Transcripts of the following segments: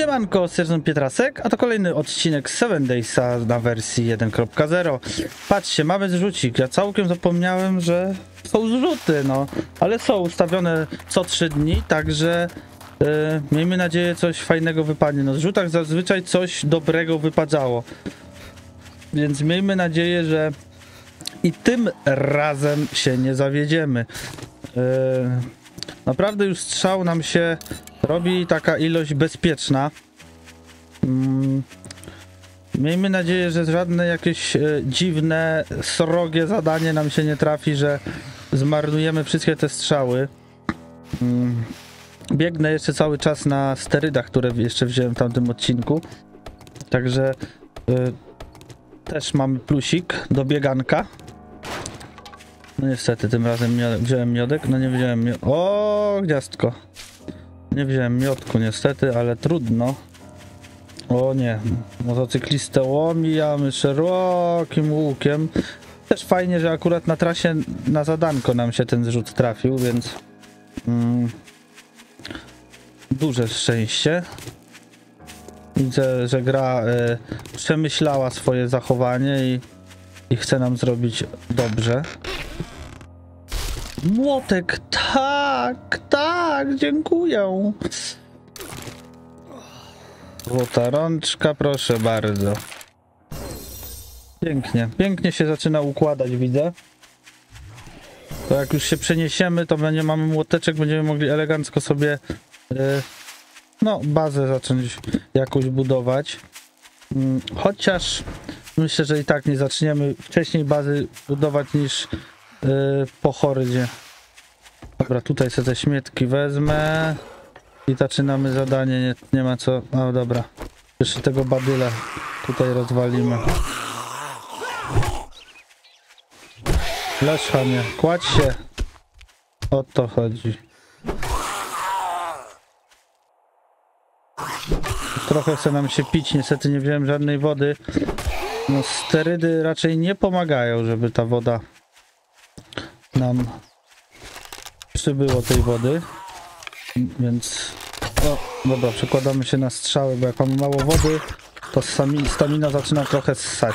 Siemanko, Serson Pietrasek, a to kolejny odcinek 7 Daysa na wersji 1.0. Patrzcie, mamy zrzucik. Ja całkiem zapomniałem, że są zrzuty, no. Ale są ustawione co 3 dni, także miejmy nadzieję, coś fajnego wypadnie. No, w zrzutach zazwyczaj coś dobrego wypadało. Więc miejmy nadzieję, że i tym razem się nie zawiedziemy. Naprawdę już strzał nam się robi taka ilość bezpieczna. Miejmy nadzieję, że żadne jakieś dziwne, srogie zadanie nam się nie trafi, że zmarnujemy wszystkie te strzały. Biegnę jeszcze cały czas na sterydach, które jeszcze wziąłem w tamtym odcinku. Także też mamy plusik do bieganka. No niestety, tym razem wziąłem miodek. No nie wziąłem O, gniazdko. Nie wziąłem miodku niestety, ale trudno. O nie, motocyklistę omijamy szerokim łukiem. Też fajnie, że akurat na trasie na zadanko nam się ten zrzut trafił, więc duże szczęście. Widzę, że gra przemyślała swoje zachowanie i chce nam zrobić dobrze. Młotek, tak, dziękuję. Złota rączka, proszę bardzo. Pięknie się zaczyna układać, widzę. To jak już się przeniesiemy, to mamy młoteczek, będziemy mogli elegancko sobie no, bazę zacząć jakąś budować. Chociaż myślę, że i tak nie zaczniemy wcześniej bazy budować niż po chorydzie. Dobra, tutaj sobie te śmietki wezmę i zaczynamy zadanie. Nie ma co. O, dobra. Jeszcze tego badyla tutaj rozwalimy. Leż, chamie, kładź się. O to chodzi. Trochę chce nam się pić, niestety nie wziąłem żadnej wody. No, sterydy raczej nie pomagają, żeby ta woda nam przybyło tej wody. Więc o, dobra, przekładamy się na strzały, bo jak mamy mało wody, to stamina zaczyna trochę ssać.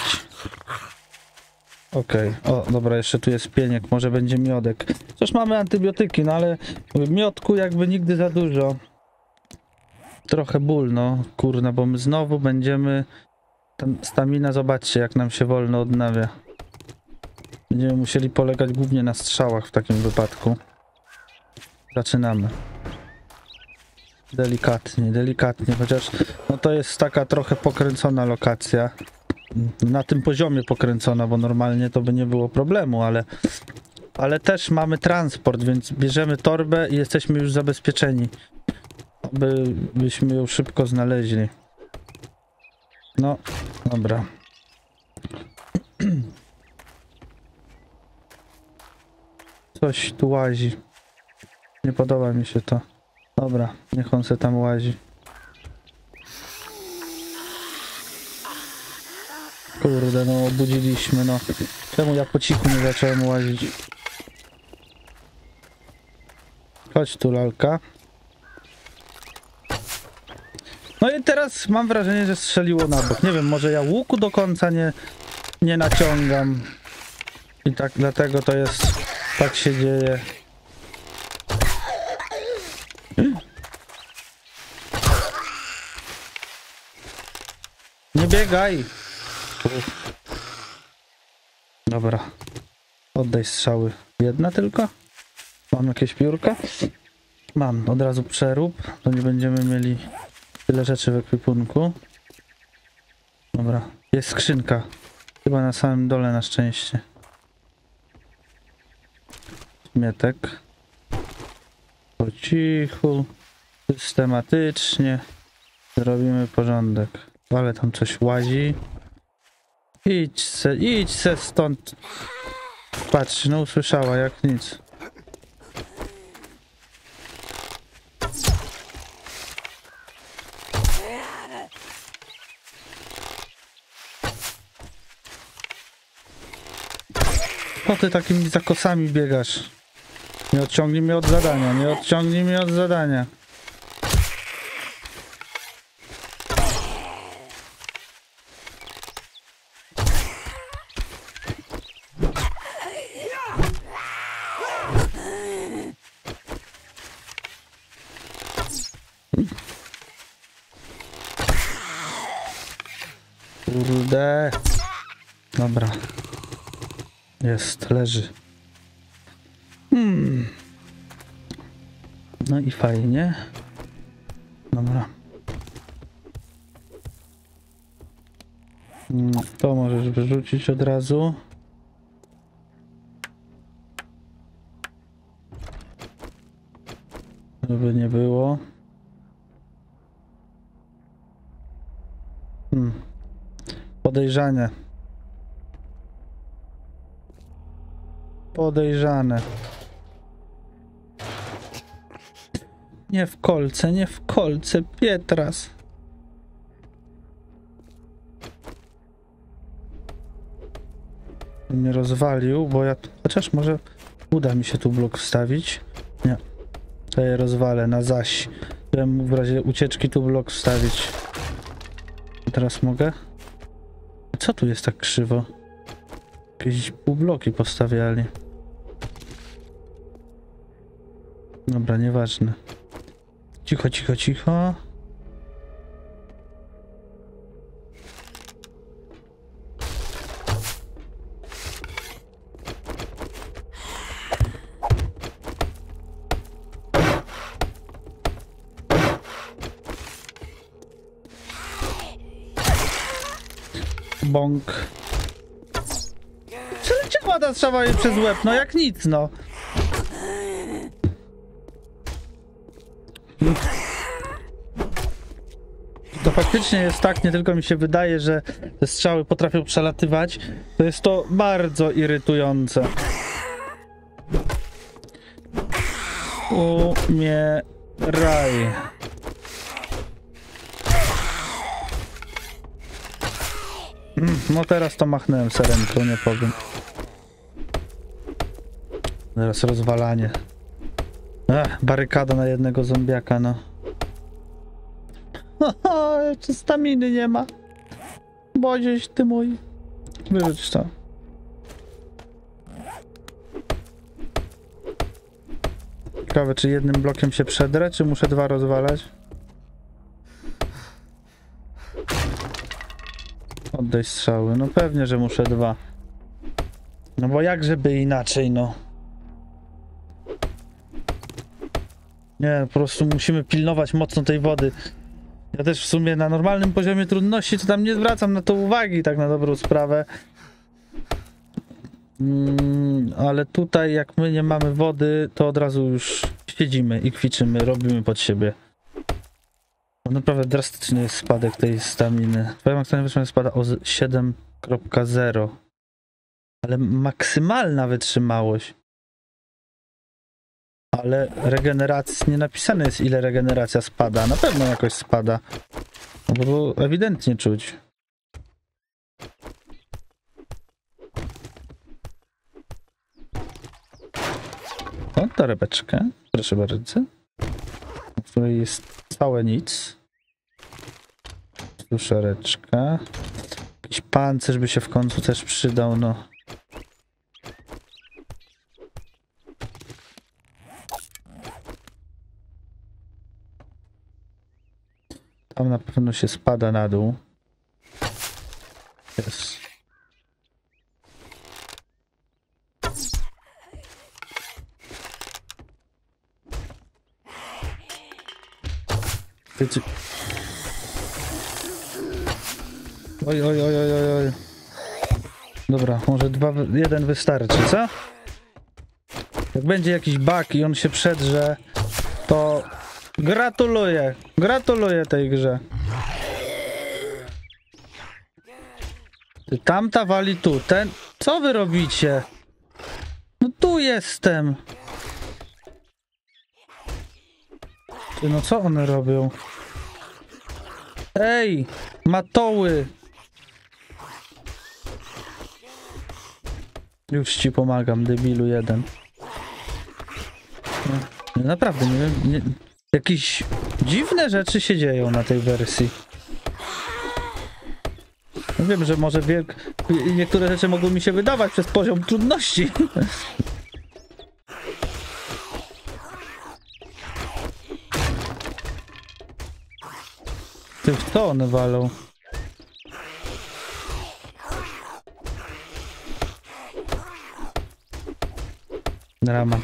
Okej, o dobra, jeszcze tu jest pieniek, może będzie miodek. Cóż, mamy antybiotyki, no ale miodku jakby nigdy za dużo. Trochę ból, no kurna, bo my znowu będziemy... Stamina, zobaczcie jak nam się wolno odnawia. Będziemy musieli polegać głównie na strzałach w takim wypadku. Zaczynamy. Delikatnie, chociaż no to jest taka trochę pokręcona lokacja. Na tym poziomie pokręcona, bo normalnie to by nie było problemu, ale też mamy transport, więc bierzemy torbę i jesteśmy już zabezpieczeni. Byśmy ją szybko znaleźli. No, dobra. Coś tu łazi. Nie podoba mi się to. Dobra, niech on se tam łazi. Kurde, no obudziliśmy, no. Czemu ja po cichu nie zacząłem łazić? Chodź tu, lalka. No i teraz mam wrażenie, że strzeliło na bok. Nie wiem, może ja łuku do końca nie naciągam. I tak dlatego to jest... Tak się dzieje. Nie biegaj! Dobra. Oddaj strzały. Jedna tylko? Mam jakieś piórka? Mam. Od razu przerób. To nie będziemy mieli tyle rzeczy w ekwipunku. Dobra. Jest skrzynka. Chyba na samym dole na szczęście. Śmietek. Po cichu. Systematycznie. Zrobimy porządek. Ale tam coś łazi. Idź se stąd. Patrz, no usłyszała jak nic. Po ty takimi zakosami biegasz. Nie odciągnij mnie od zadania, nie odciągnij mnie od zadania. kurde. Dobra. Jest, leży. No i fajnie. Dobra. To możesz wyrzucić od razu. Żeby nie było. Podejrzane. Podejrzane. Nie w kolce, nie w kolce, Pietras. Mnie rozwalił, bo ja... Chociaż może uda mi się tu blok wstawić. Nie. To je rozwalę na zaś. Chciałem mógł w razie ucieczki tu blok wstawić. Teraz mogę? Co tu jest tak krzywo? Jakieś półbloki postawiali. Dobra, nieważne. Cicho, cicho, cicho. Bąk. Przeleciała ta strzała jej przez łeb, no jak nic, no. To faktycznie jest tak, nie tylko mi się wydaje, że te strzały potrafią przelatywać, to jest to bardzo irytujące. Umieraj. No teraz to machnąłem serenką, nie powiem. Teraz rozwalanie. Barykada na jednego zombiaka, no. Jeszcze staminy nie ma. Bodzieś ty mój. Wyrzuć to. Ciekawe, czy jednym blokiem się przedrę, czy muszę dwa rozwalać? Oddaj strzały. No pewnie, że muszę dwa. No bo jak żeby inaczej, no. Nie, po prostu musimy pilnować mocno tej wody. Ja też w sumie na normalnym poziomie trudności to tam nie zwracam na to uwagi, tak na dobrą sprawę. Ale tutaj jak my nie mamy wody, to od razu już siedzimy i kwiczymy, robimy pod siebie. No naprawdę drastyczny jest spadek tej staminy. Twoja maksymalna wytrzymałość spada o 7.0. Ale maksymalna wytrzymałość. Ale regeneracja, nie napisane jest ile regeneracja spada. Na pewno jakoś spada. No bo to ewidentnie czuć. O, torebeczkę. Proszę bardzo. W której jest całe nic. Suszareczka. Jakiś pancerz by się w końcu też przydał, no. Tam na pewno się spada na dół. Jest. Oj, oj, oj, oj, oj. Dobra, może jeden wystarczy, co? Jak będzie jakiś bug i on się przedrze, to gratuluję. Gratuluję tej grze. Tamta wali tu. Ten... Co wy robicie? No tu jestem. Ty, no co one robią? Ej! Matoły! Już ci pomagam, debilu jeden. No, naprawdę, nie wiem... Nie, jakieś dziwne rzeczy się dzieją na tej wersji. No wiem, że może niektóre rzeczy mogą mi się wydawać przez poziom trudności. Ty w co one walą? Dramat.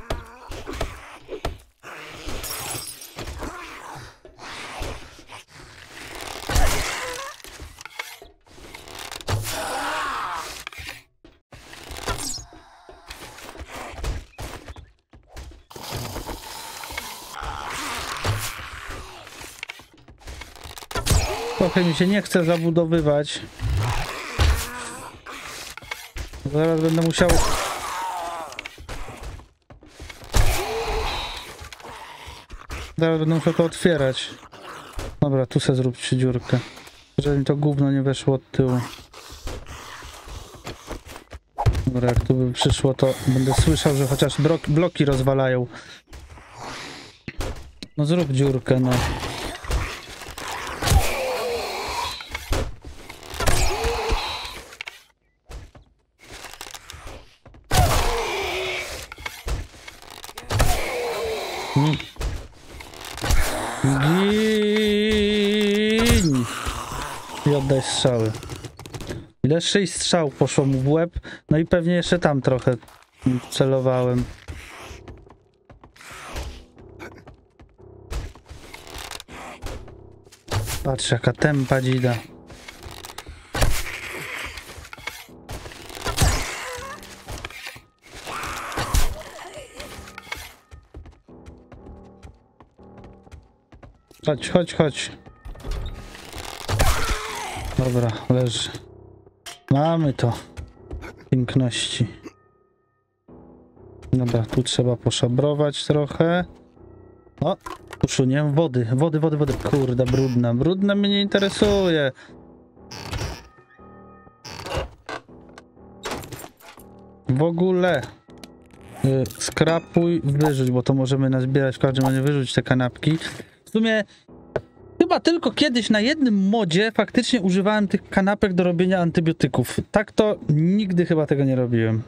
Trochę mi się nie chce zabudowywać. Zaraz będę musiał... Zaraz będę musiał to otwierać. Dobra, tu se zróbcie dziurkę. Żeby mi to gówno nie weszło od tyłu. Dobra, jak tu by przyszło, to będę słyszał, że chociaż bloki rozwalają. No zrób dziurkę, no. Gin! I oddaj strzały. Ile? 6 strzał poszło mu w łeb. No i pewnie jeszcze tam trochę celowałem. Patrz, jaka tempa dzida. Chodź, chodź, chodź. Dobra, leży. Mamy to. Piękności. Dobra, tu trzeba poszabrować trochę. O, tuszu, nie? Wody. Kurde, brudna. Brudna mnie nie interesuje. W ogóle skrapuj, wyrzuć, bo to możemy nazbierać. W każdym razie wyrzuć te kanapki. W sumie chyba tylko kiedyś na jednym modzie faktycznie używałem tych kanapek do robienia antybiotyków. Tak to nigdy chyba tego nie robiłem.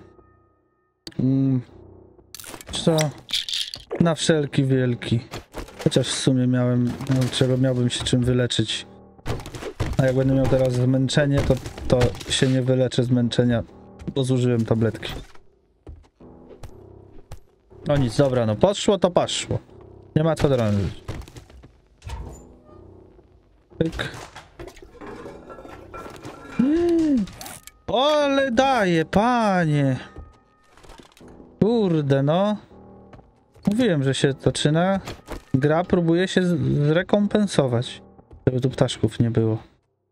Co? Na wszelki wielki. Chociaż w sumie miałbym się czym wyleczyć. A jak będę miał teraz zmęczenie, to się nie wyleczę zmęczenia, bo zużyłem tabletki. No nic, dobra, no poszło to poszło. Nie ma co drążyć. Pyk. Ale daje, panie. Kurde, no. Mówiłem, że się zaczyna. Gra próbuje się zrekompensować. Żeby tu ptaszków nie było.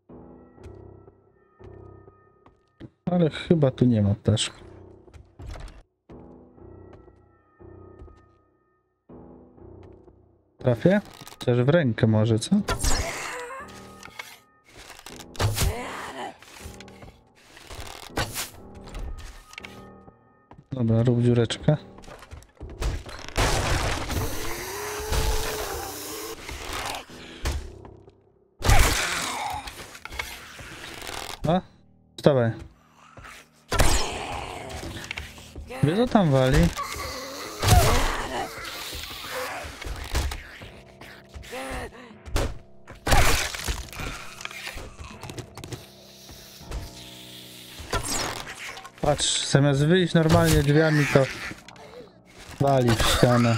Ale chyba tu nie ma ptaszków. Trafię? Chociaż w rękę może, co? Dobra, rób dziureczkę. A? Wstawaj. Wie co tam wali? Patrz, zamiast wyjść normalnie drzwiami, to wali w ścianę.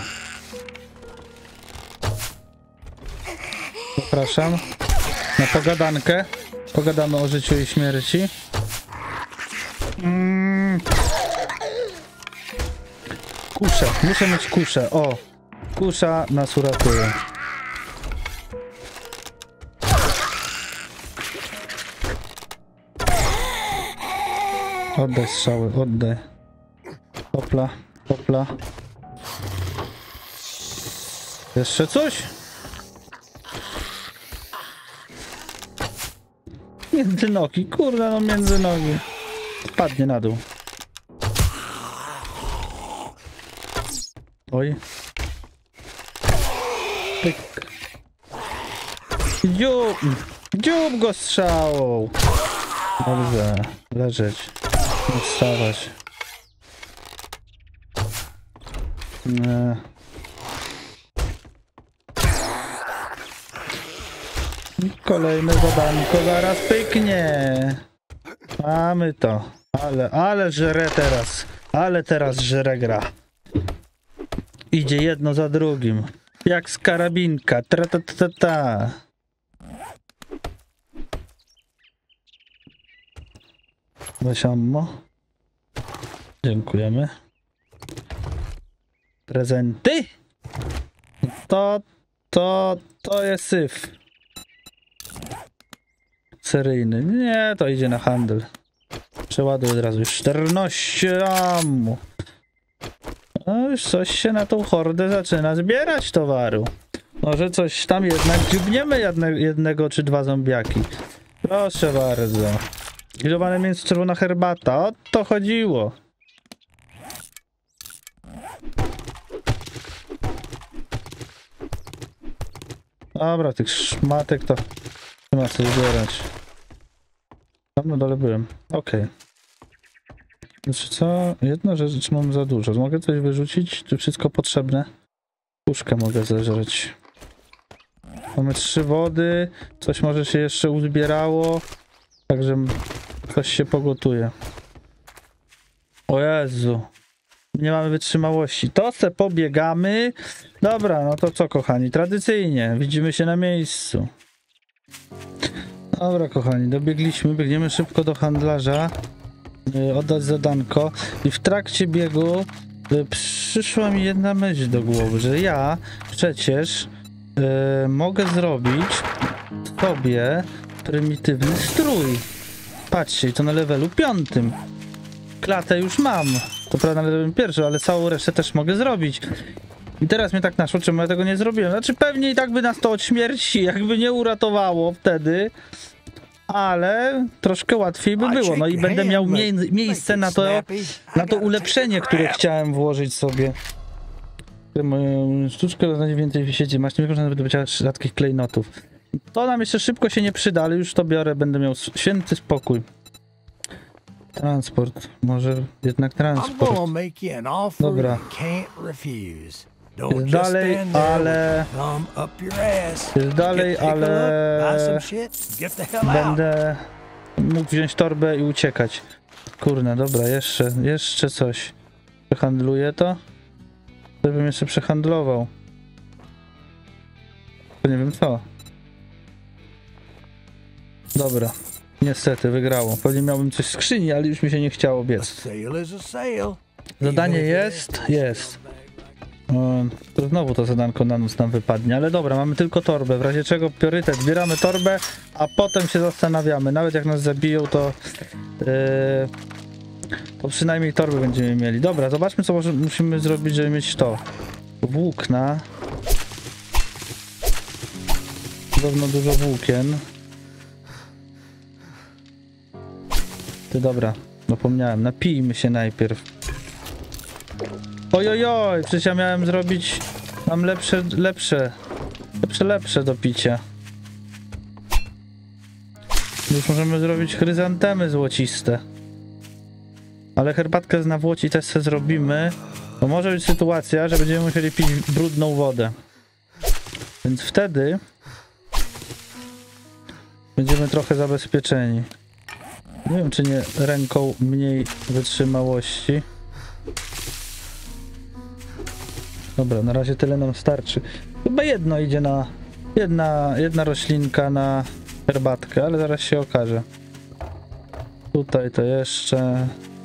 Zapraszam na pogadankę. Pogadamy o życiu i śmierci. Kuszę, muszę mieć kuszę. O, kusza nas uratuje. Oddaj strzały, oddaj. Hopla, hopla. Jeszcze coś? Między nogi, kurde, no między nogi. Spadnie na dół. Oj. Pyk. Dziób go strzałą. Dobrze, leżeć. Nie wstawać. Nie. Kolejne zadanko zaraz pyknie. Mamy to. Ale żre teraz. Ale teraz żre gra. idzie jedno za drugim. Jak z karabinka. Tra-ta-ta-ta-ta. Weź ammo. Dziękujemy. Prezenty? To jest syf. Seryjny. Nie, to idzie na handel. Przeładuję od razu już 14 ammo. No już coś się na tą hordę zaczyna zbierać towaru. Może coś tam jednak dziubniemy jednego czy dwa zombiaki. Proszę bardzo. Grillowane mięso, czerwona herbata. O to chodziło. Dobra, tych szmatek to nie ma co zbierać. Tam na dole byłem. Okej. Znaczy co? Jedna rzecz mam za dużo. Mogę coś wyrzucić? Czy wszystko potrzebne? Puszkę mogę zeżreć. Mamy 3 wody. Coś może się jeszcze uzbierało. Także coś się pogotuje. O Jezu. Nie mamy wytrzymałości. To se pobiegamy. Dobra, no to co kochani? Tradycyjnie. Widzimy się na miejscu. Dobra kochani, biegniemy szybko do handlarza. Oddać zadanko. I w trakcie biegu przyszła mi jedna myśl do głowy, że ja przecież mogę zrobić sobie prymitywny strój. Patrzcie, to na levelu 5. Klatę już mam. To prawda na levelu 1, ale całą resztę też mogę zrobić. I teraz mnie tak naszło, czemu ja tego nie zrobiłem. Znaczy pewnie i tak by nas to od śmierci jakby nie uratowało wtedy. Ale troszkę łatwiej by było. No i będę miał miejsce na to ulepszenie, które chciałem włożyć sobie. Moją sztuczkę doznanie więcej w sieci. Masz nie wykorzystane wydobycia rzadkich klejnotów. To nam jeszcze szybko się nie przyda, ale już to biorę. Będę miał święty spokój. Transport. Może jednak transport. Dobra. Jest dalej, ale... Będę mógł wziąć torbę i uciekać. Kurna, dobra, jeszcze coś. Przehandluję to? Żebym jeszcze przehandlował. To nie wiem co. Dobra. Niestety, wygrało. Pewnie miałbym coś w skrzyni, ale już mi się nie chciało biec. Zadanie jest? Jest. To znowu to zadanko na noc nam wypadnie, ale dobra, mamy tylko torbę, w razie czego priorytet, zbieramy torbę, a potem się zastanawiamy, nawet jak nas zabiją, to przynajmniej torby będziemy mieli. Dobra, zobaczmy co musimy zrobić, żeby mieć to. Włókna. Podobno dużo włókien. Dobra, zapomniałem, napijmy się najpierw. Ojojoj, przecież ja miałem zrobić... Mam lepsze do picia. Już możemy zrobić chryzantemy złociste. Ale herbatkę z nawłoci też sobie zrobimy. Bo może być sytuacja, że będziemy musieli pić brudną wodę. Więc wtedy... będziemy trochę zabezpieczeni. Nie wiem, czy nie ręką mniej wytrzymałości. Dobra, na razie tyle nam starczy. Chyba jedno idzie na... Jedna roślinka na herbatkę, ale zaraz się okaże. Tutaj to jeszcze...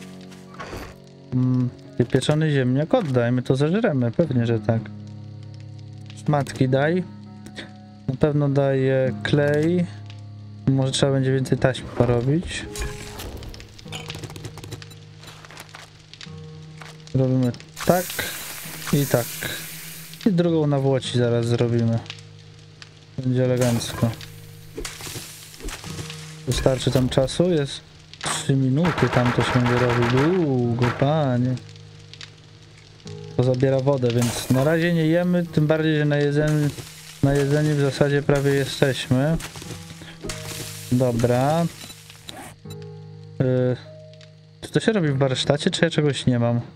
Pieczony ziemniak oddaj, my to zażremy, pewnie, że tak. Szmatki daj. Na pewno daję klej. Może trzeba będzie więcej taśm porobić. Robimy tak i tak. I drugą na włoci zaraz zrobimy. Będzie elegancko. Wystarczy tam czasu? Jest 3 minuty, tam to się będzie robi. Długo, panie. To zabiera wodę, więc na razie nie jemy, tym bardziej, że na jedzeniu w zasadzie prawie jesteśmy. Dobra. Czy to się robi w warsztacie, czy ja czegoś nie mam?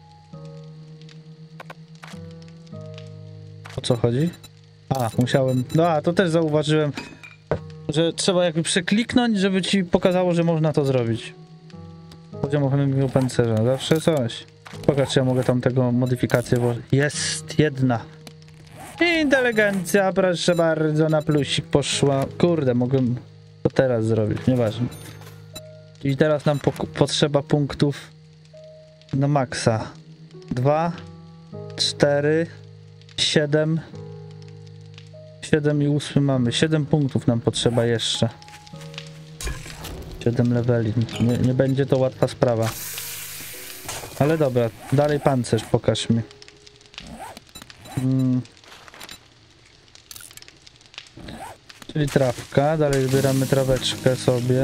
O co chodzi? A, musiałem... No, to też zauważyłem, że trzeba jakby przekliknąć, żeby ci pokazało, że można to zrobić. Poziom ochronnego pancerza. Zawsze coś. Pokaż, czy ja mogę tam tego modyfikację włożyć. Jest jedna. Inteligencja, proszę bardzo, na plusik poszła. Kurde, mogłem to teraz zrobić, nieważne. I teraz nam potrzeba punktów na maksa. 2, 4, 7. 7 i 8 mamy. 7 punktów nam potrzeba jeszcze. 7 leveli. Nie będzie to łatwa sprawa. Ale dobra, dalej pancerz pokaż mi. Czyli trawka, dalej zbieramy traweczkę sobie.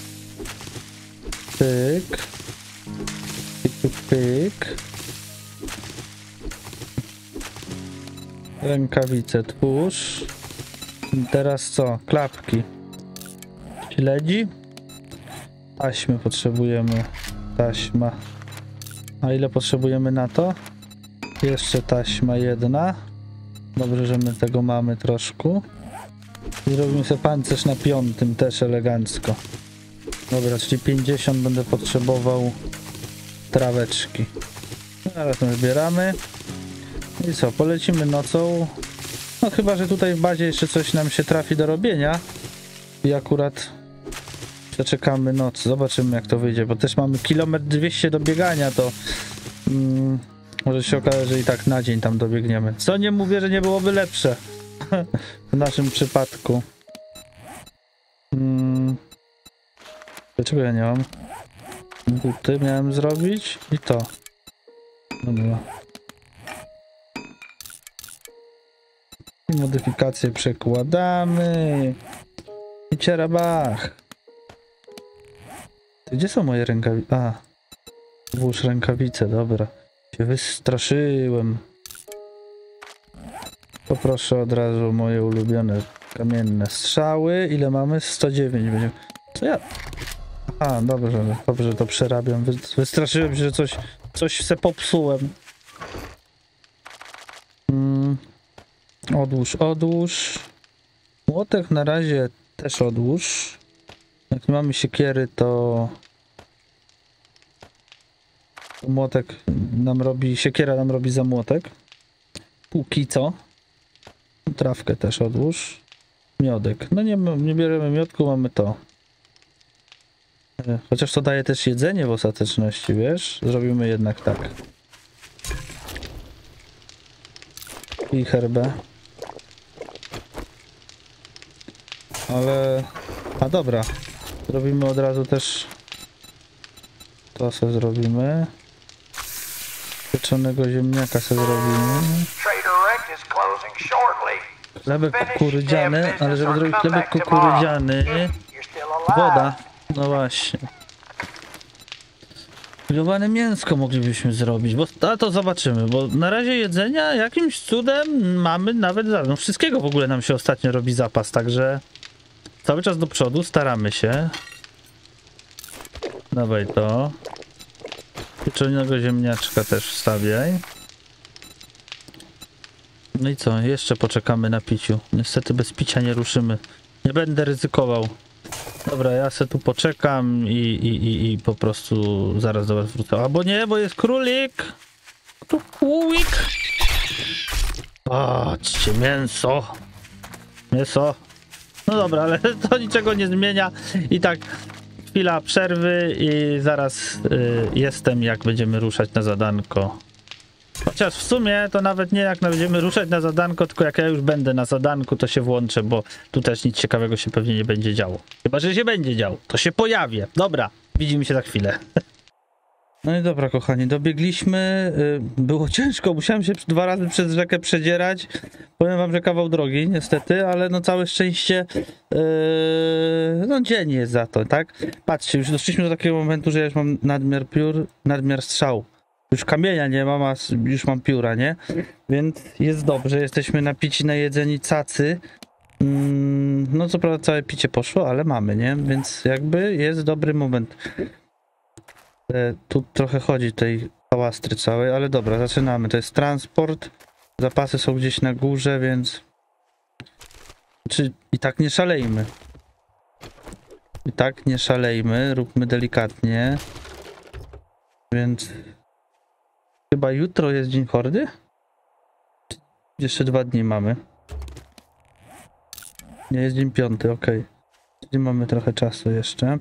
Pyk. Pyk, pyk, pyk. Rękawice twórz. I teraz co? Klapki. Śledzi. Taśmy potrzebujemy. Taśma. A ile potrzebujemy na to? Jeszcze taśma jedna. Dobrze, że my tego mamy troszkę. I zrobimy sobie pancerz na 5, też elegancko. Dobra, czyli 50 będę potrzebował traweczki. Zaraz my zbieramy. I co, polecimy nocą. No chyba, że tutaj w bazie jeszcze coś nam się trafi do robienia. I akurat przeczekamy noc. Zobaczymy, jak to wyjdzie, bo też mamy 1,2 km do biegania, to może się okazać, że i tak na dzień tam dobiegniemy. Co nie mówię, że nie byłoby lepsze w naszym przypadku. Dlaczego ja nie mam? Buty miałem zrobić i to. Dobra. I modyfikacje przekładamy. I cierabach. Gdzie są moje rękawice? A. Włóż rękawice, dobra. Się wystraszyłem. Poproszę od razu moje ulubione kamienne strzały. Ile mamy? 109 będzie. Co ja? A, dobrze to przerabiam. Wystraszyłem się, że coś se popsułem. Odłóż. Młotek na razie też odłóż. Jak nie mamy siekiery, to młotek nam robi, siekiera nam robi za młotek. Póki co. Trawkę też odłóż. Miodek. No nie bierzemy miodku, mamy to. Chociaż to daje też jedzenie w ostateczności, wiesz? Zrobimy jednak tak. I herbę. Ale... A dobra. Zrobimy od razu też... To sobie zrobimy. Pieczonego ziemniaka sobie zrobimy. Chlebek kukurydziany, ale żeby zrobić chlebek kukurydziany... Woda. No właśnie. Grillowane mięsko moglibyśmy zrobić, bo to zobaczymy, bo na razie jedzenia jakimś cudem mamy nawet no wszystkiego w ogóle nam się ostatnio robi zapas, także cały czas do przodu staramy się. Dawaj to. Pieczonego ziemniaczka też wstawiaj. No i co? Jeszcze poczekamy na piciu. Niestety bez picia nie ruszymy. Nie będę ryzykował. Dobra, ja se tu poczekam i po prostu zaraz do was wrócę. Albo nie, bo jest królik. Królik. Patrzcie, mięso. Mięso. No dobra, ale to niczego nie zmienia. I tak chwila przerwy i zaraz jestem, jak będziemy ruszać na zadanko. Chociaż w sumie to nawet nie jak będziemy ruszać na zadanko, tylko jak ja już będę na zadanku, to się włączę, bo tu też nic ciekawego się pewnie nie będzie działo. Chyba że się będzie działo, to się pojawię. Dobra, widzimy się za chwilę. No i dobra, kochani, dobiegliśmy. Było ciężko, musiałem się 2 razy przez rzekę przedzierać. Powiem wam, że kawał drogi, niestety, ale no całe szczęście no dzień jest za to, tak? Patrzcie, już doszliśmy do takiego momentu, że ja już mam nadmiar piór, nadmiar strzał. Już kamienia nie mam, a już mam pióra, nie? Więc jest dobrze, jesteśmy napici, najedzeni cacy. No co prawda całe picie poszło, ale mamy, nie? Więc jakby jest dobry moment. Tu trochę chodzi tej pałastry całej, ale dobra, zaczynamy. To jest transport. Zapasy są gdzieś na górze, więc... I tak nie szalejmy. I tak nie szalejmy, róbmy delikatnie. Więc... Chyba jutro jest dzień hordy? Jeszcze 2 dni mamy. Nie, jest dzień 5, okej. Czyli mamy trochę czasu jeszcze.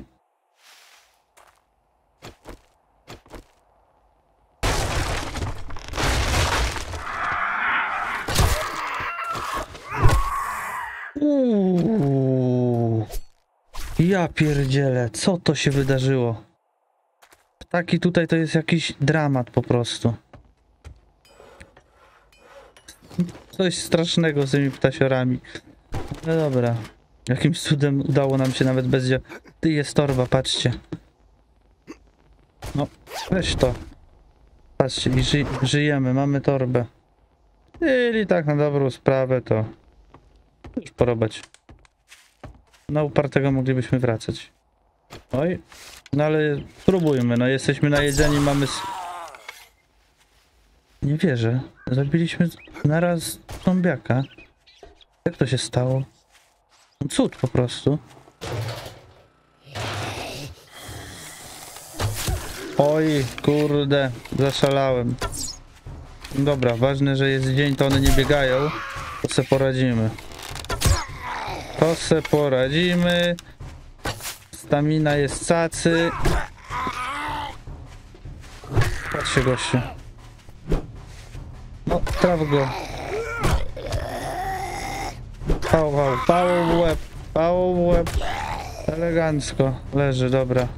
Ja pierdzielę, co to się wydarzyło? Ptaki tutaj to jest jakiś dramat po prostu. Coś strasznego z tymi ptasiorami. No dobra. Jakimś cudem udało nam się nawet bez... Ty, jest torba, patrzcie. No, weź to. Patrzcie, i żyjemy, mamy torbę. Czyli tak na dobrą sprawę to... Już porobać. Na upartego moglibyśmy wracać. Oj. No ale spróbujmy, no jesteśmy najedzeni, mamy... Nie wierzę. Zabiliśmy naraz zombiaka. Jak to się stało? Cud po prostu. Oj, kurde, zaszalałem. Dobra, ważne, że jest dzień, to one nie biegają. To se poradzimy. To se poradzimy. Stamina jest cacy. Patrzcie, gościu. No, traf go. Pałą w łeb. Pałą w łeb. Elegancko. Leży, dobra.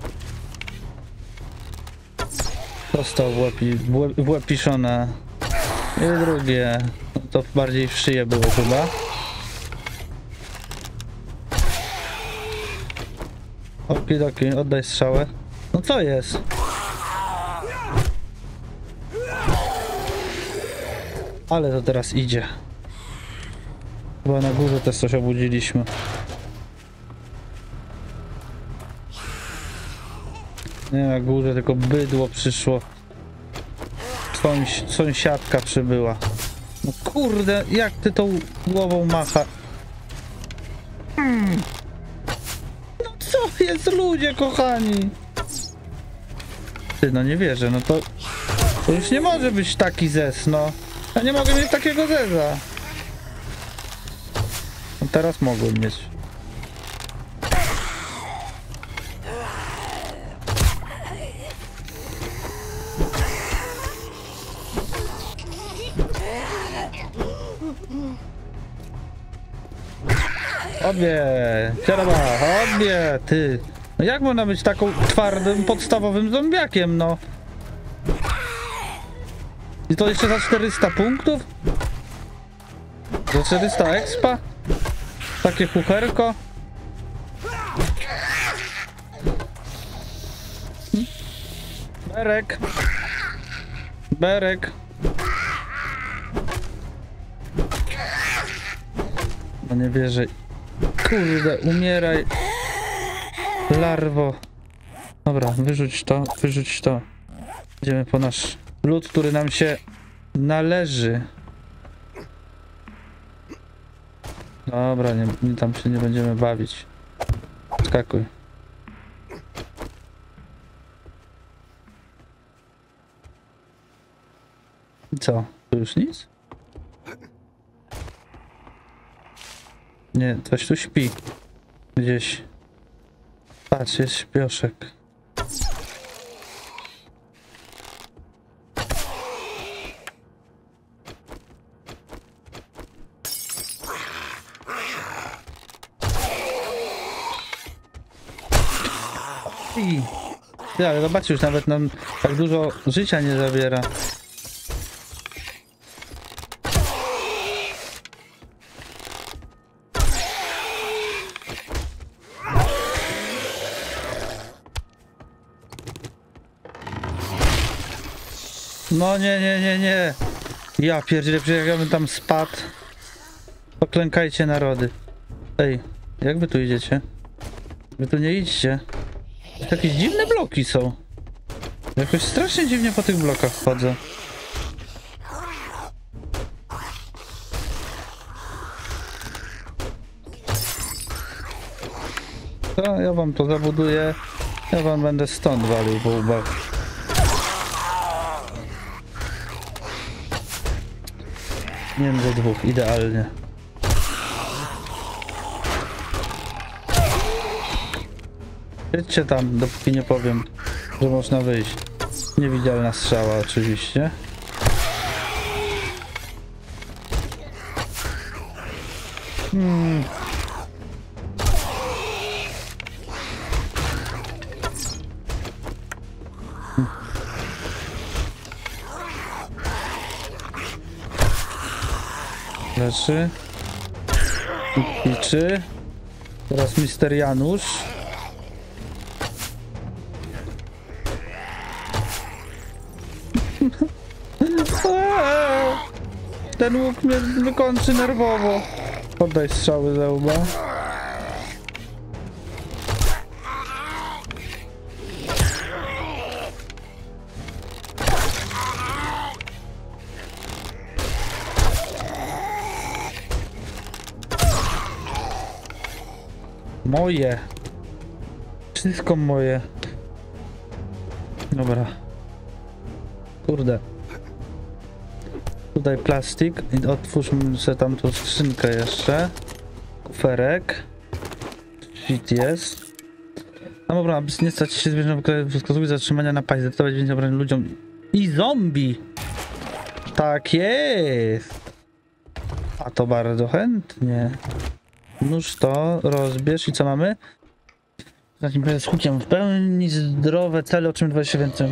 Dostał w łeb piszona. I drugie. No to bardziej w szyję było chyba. Okidoki, oddaj strzałę. No co jest? Ale to teraz idzie. Chyba na górze też coś obudziliśmy. Nie na górze, tylko bydło przyszło. Sąsiadka przybyła. No kurde, jak ty tą głową macha? No co jest, ludzie kochani? Ty, no nie wierzę, no to już nie może być taki zes, no. Ja nie mogę mieć takiego zeza. No teraz mogłem mieć. Obie, ciaraba, obie, ty. No jak można być taką twardym, podstawowym zombiakiem, no? I to jeszcze za 400 punktów? Za 400 expa? Takie kucherko? Berek. Berek. No nie wierzę. Kurde, umieraj. Larwo. Dobra, wyrzuć to, wyrzuć to. Idziemy po nasz lód, który nam się należy. Dobra, nie, tam się nie będziemy bawić. Skakuj. I co? Tu już nic? Nie, coś tu śpi. Gdzieś. Patrz, jest śpioszek. Ty, ale zobaczcie, już nawet nam tak dużo życia nie zabiera. No nie. Ja pierdzielę, przecież jak ja bym tam spadł. Poklękajcie narody. Ej, jak wy tu idziecie? Wy tu nie idźcie. Jakieś dziwne bloki są. Jakoś strasznie dziwnie po tych blokach wchodzę. To ja wam to zabuduję. Ja wam będę stąd walił po łbach. Między dwóch, idealnie. Jedźcie tam, dopóki nie powiem, że można wyjść. Niewidzialna strzała oczywiście. Leży. Liczy. Teraz Mister Janusz. Ten łuk mnie wykończy nerwowo. Poddaj strzały za łba. Moje. Wszystko moje. Dobra. Kurde. Tutaj plastik. I otwórzmy sobie tam tą skrzynkę jeszcze. Kuferek. Shit jest. No dobra, aby nie stać się zwierzętom, wskazuje zatrzymania na paść, zdecydować więcej obrażeń ludziom i zombie. Tak jest. A to bardzo chętnie. Nóż to rozbierz i co mamy? Z hukiem w pełni zdrowe cele, o czym 20 więcej.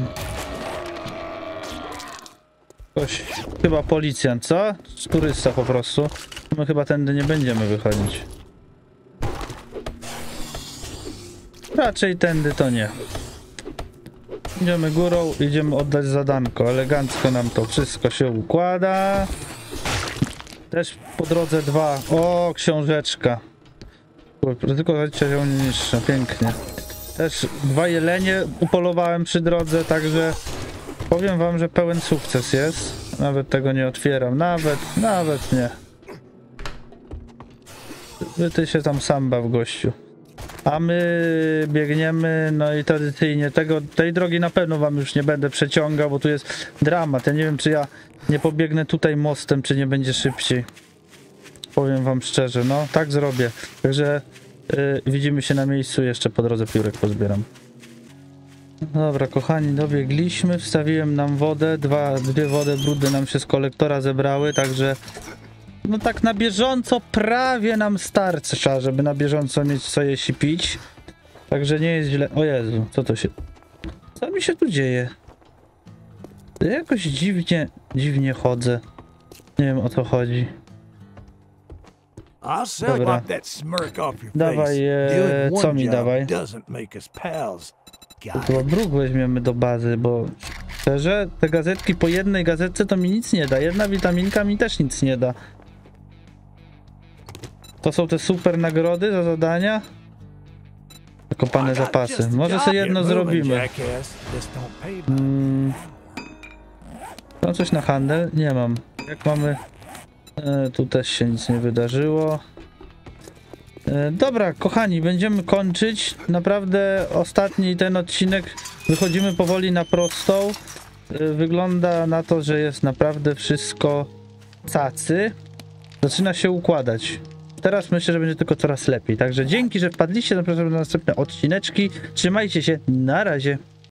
Ktoś, chyba policjant, co? Turysta po prostu. My chyba tędy nie będziemy wychodzić. Raczej tędy to nie. Idziemy górą, idziemy oddać zadanko. Elegancko nam to wszystko się układa. Też po drodze dwa. O, książeczka. Tylko życie się nie niszczy. Pięknie. Też 2 jelenie upolowałem przy drodze, także powiem wam, że pełen sukces jest. Nawet tego nie otwieram. Nawet nie. Ty się tam sam baw, gościu. A my biegniemy, no i tradycyjnie tej drogi na pewno wam już nie będę przeciągał, bo tu jest dramat. Ja nie wiem, czy ja nie pobiegnę tutaj mostem, czy nie będzie szybciej. Powiem wam szczerze, no tak zrobię. Także widzimy się na miejscu, jeszcze po drodze piórek pozbieram. Dobra, kochani, dobiegliśmy, wstawiłem nam wodę, dwie wody brudne nam się z kolektora zebrały, także no tak na bieżąco prawie nam starczy, żeby na bieżąco mieć co jeść i pić. Także nie jest źle. O Jezu, co mi się tu dzieje? Ja jakoś dziwnie chodzę. Nie wiem, o co chodzi. Dobra. Dawaj, co mi dawaj? To bruk weźmiemy do bazy, bo szczerze, te gazetki po jednej gazetce to mi nic nie da. Jedna witaminka mi też nic nie da. To są te super nagrody za zadania? Zakopane zapasy. Może sobie jedno zrobimy. Mam coś na handel? Nie mam. Jak mamy... tu też się nic nie wydarzyło. Dobra, kochani, będziemy kończyć. Naprawdę ostatni ten odcinek. Wychodzimy powoli na prostą. Wygląda na to, że jest naprawdę wszystko cacy. Zaczyna się układać. Teraz myślę, że będzie tylko coraz lepiej. Także dzięki, że wpadliście. Zapraszam na następne odcineczki. Trzymajcie się. Na razie.